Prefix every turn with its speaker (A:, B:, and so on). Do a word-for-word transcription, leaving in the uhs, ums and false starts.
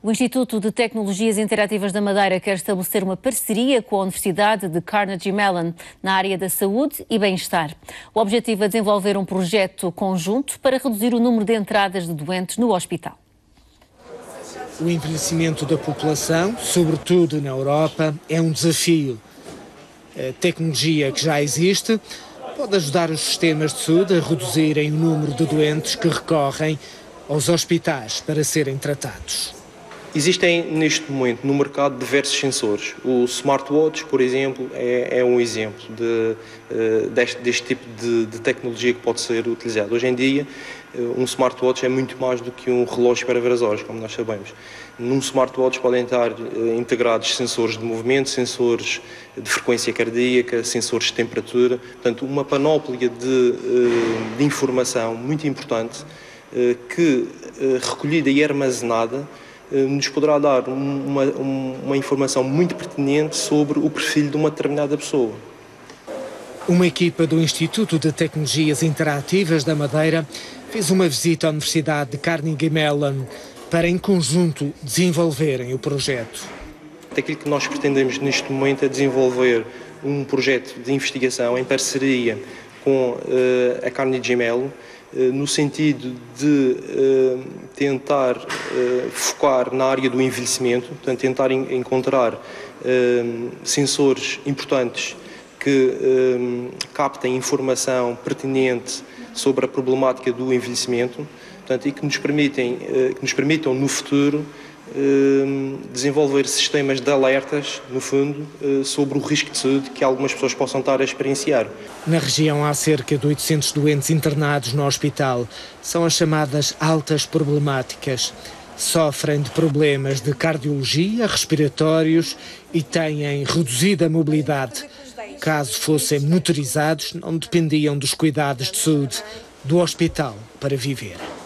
A: O Instituto de Tecnologias Interativas da Madeira quer estabelecer uma parceria com a Universidade de Carnegie Mellon na área da saúde e bem-estar. O objetivo é desenvolver um projeto conjunto para reduzir o número de entradas de doentes no hospital.
B: O envelhecimento da população, sobretudo na Europa, é um desafio. A tecnologia que já existe pode ajudar os sistemas de saúde a reduzirem o número de doentes que recorrem aos hospitais para serem tratados.
C: Existem neste momento no mercado diversos sensores. O smartwatch, por exemplo, é, é um exemplo de, deste, deste tipo de, de tecnologia que pode ser utilizado. Hoje em dia, um smartwatch é muito mais do que um relógio para ver as horas, como nós sabemos. Num smartwatch podem estar integrados sensores de movimento, sensores de frequência cardíaca, sensores de temperatura. Portanto, uma panóplia de, de informação muito importante que, recolhida e armazenada, nos poderá dar uma, uma informação muito pertinente sobre o perfil de uma determinada pessoa.
B: Uma equipa do Instituto de Tecnologias Interativas da Madeira fez uma visita à Universidade de Carnegie Mellon para, em conjunto, desenvolverem o projeto.
C: Aquilo que nós pretendemos neste momento é desenvolver um projeto de investigação em parceria com uh, a Carnegie Mellon, no sentido de uh, tentar uh, focar na área do envelhecimento, portanto, tentar en encontrar uh, sensores importantes que uh, captem informação pertinente sobre a problemática do envelhecimento, portanto, e que nos, permitem, uh, que nos permitam, no futuro, Uh, desenvolver sistemas de alertas, no fundo, uh, sobre o risco de saúde que algumas pessoas possam estar a experienciar.
B: Na região há cerca de oitocentos doentes internados no hospital. São as chamadas altas problemáticas. Sofrem de problemas de cardiologia, respiratórios e têm reduzida mobilidade. Caso fossem motorizados, não dependiam dos cuidados de saúde do hospital para viver.